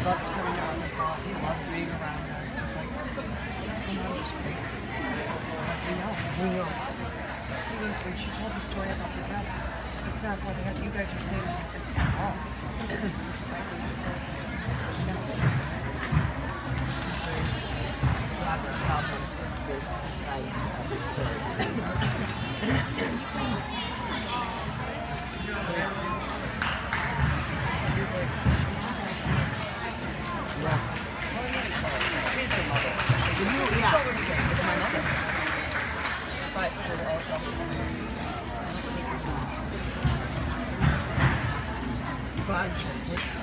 loves coming to Arkansas. He loves being around us. It's like, I'm just crazy. But we know. He goes, when she told the story about the dress, it's not what you guys are saying at all. It's my mother. But for all of us,